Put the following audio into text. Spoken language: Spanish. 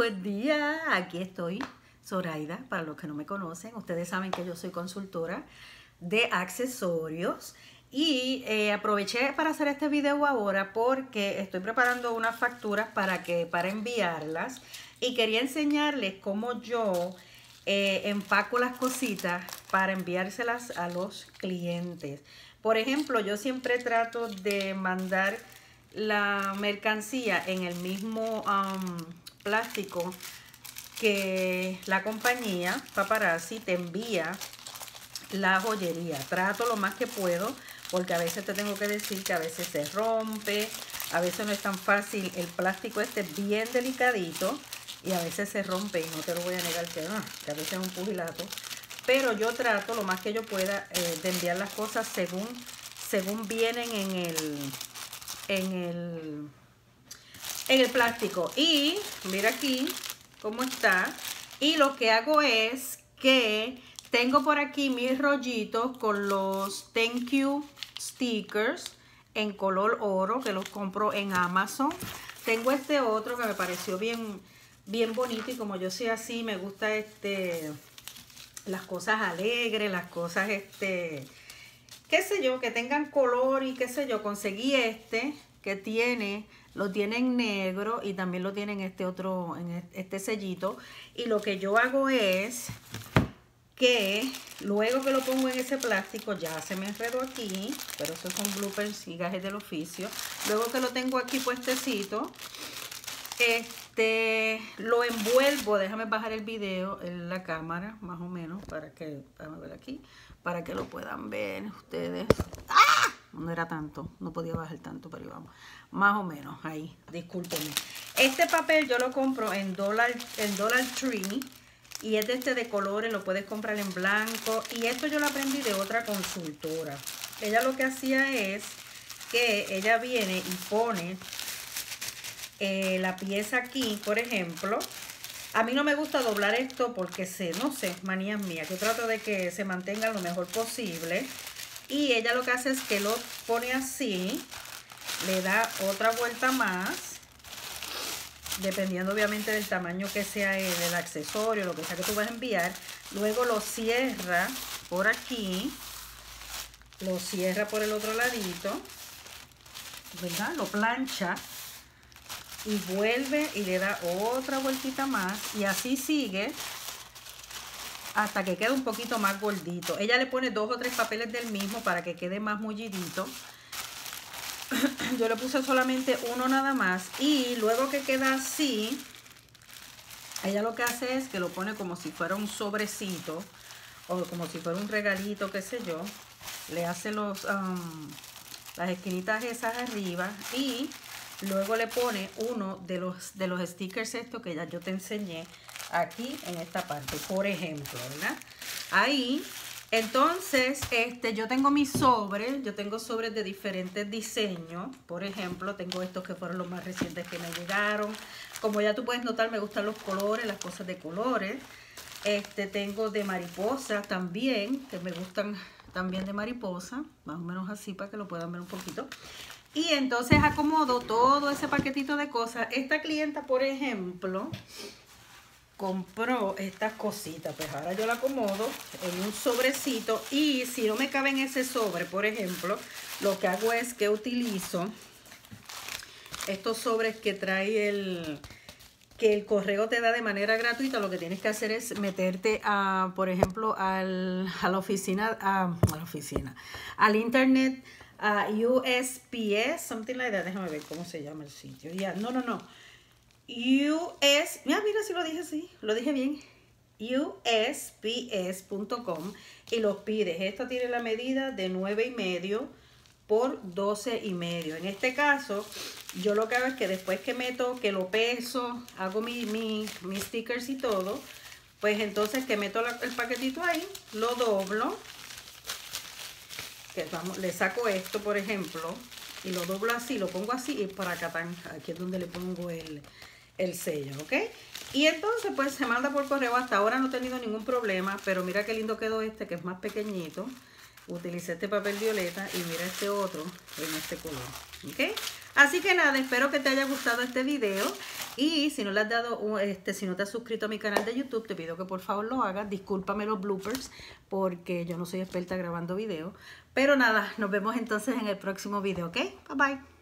Buen día, aquí estoy, Zoraida, para los que no me conocen. Ustedes saben que yo soy consultora de accesorios y aproveché para hacer este video ahora porque estoy preparando unas facturas para enviarlas y quería enseñarles cómo yo empaco las cositas para enviárselas a los clientes. Por ejemplo, yo siempre trato de mandar la mercancía en el mismo plástico que la compañía Paparazzi te envía la joyería. Trato lo más que puedo porque a veces te tengo que decir que a veces se rompe, a veces no es tan fácil, el plástico este es bien delicadito y a veces se rompe, y no te lo voy a negar que a veces es un pugilato, pero yo trato lo más que yo pueda de enviar las cosas según vienen en el plástico. Y mira aquí cómo está. Y lo que hago es que tengo por aquí mis rollitos con los thank you stickers en color oro, que los compro en Amazon. Tengo este otro que me pareció bien bonito, y como yo soy así, me gusta las cosas alegres, las cosas qué sé yo, que tengan color y qué sé yo. Conseguí que lo tiene en negro y también lo tiene en este otro, en este sellito. Y lo que yo hago es que luego que lo pongo en ese plástico, ya se me enredó aquí, pero esos son bloopers y gajes del oficio. Luego que lo tengo aquí puestecito, lo envuelvo. Déjame bajar el video en la cámara, más o menos, déjame ver aquí, para que lo puedan ver ustedes. ¡Ah! No era tanto, no podía bajar tanto, pero vamos, más o menos ahí, discúlpenme. Este papel yo lo compro en Dollar Tree y es de colores, lo puedes comprar en blanco. Y esto yo lo aprendí de otra consultora. Ella lo que hacía es que ella viene y pone la pieza aquí, por ejemplo. A mí no me gusta doblar esto porque no sé, manía mía. Yo trato de que se mantenga lo mejor posible. Y ella lo que hace es que lo pone así, le da otra vuelta más, dependiendo obviamente del tamaño que sea el accesorio, lo que sea que tú vas a enviar. Luego lo cierra por aquí, lo cierra por el otro ladito, ¿verdad? Lo plancha y vuelve y le da otra vueltita más, y así sigue hasta que quede un poquito más gordito. Ella le pone 2 o 3 papeles del mismo para que quede más mullidito. Yo le puse solamente uno nada más, y luego que queda así, ella lo que hace es que lo pone como si fuera un sobrecito o como si fuera un regalito, qué sé yo. Le hace las esquinitas esas arriba, y luego le pone uno de los stickers estos que ya yo te enseñé aquí en esta parte, por ejemplo, ¿verdad? Ahí. Entonces, yo tengo mis sobres. Yo tengo sobres de diferentes diseños. Por ejemplo, tengo estos que fueron los más recientes que me llegaron. Como ya tú puedes notar, me gustan los colores, las cosas de colores. Tengo de mariposa también, que me gustan también de mariposa, más o menos así para que lo puedan ver un poquito. Y entonces acomodo todo ese paquetito de cosas. Esta clienta, por ejemplo, compró estas cositas, pues ahora yo la acomodo en un sobrecito. Y si no me cabe en ese sobre, por ejemplo, lo que hago es que utilizo estos sobres que trae que el correo te da de manera gratuita. Lo que tienes que hacer es meterte por ejemplo, a la oficina, al internet, a USPS, something like that. Déjame ver cómo se llama el sitio. Ya, no. Mira si lo dije así, lo dije bien. USPS.com, y los pides. Esto tiene la medida de 9,5 por 12,5. En este caso, yo lo que hago es que después que que lo peso, hago mis stickers y todo, pues entonces que meto el paquetito ahí, lo doblo, le saco esto, por ejemplo, y lo doblo así, lo pongo así, y para acá, aquí es donde le pongo el sello, ¿ok? Y entonces pues se manda por correo. Hasta ahora no he tenido ningún problema, pero mira qué lindo quedó que es más pequeñito. Utilicé este papel violeta y mira este otro en este color, ¿ok? Así que nada, espero que te haya gustado este video. Y si no le has dado, si no te has suscrito a mi canal de YouTube, te pido que por favor lo hagas. Discúlpame los bloopers porque yo no soy experta grabando videos. Pero nada, nos vemos entonces en el próximo video, ¿ok? Bye bye.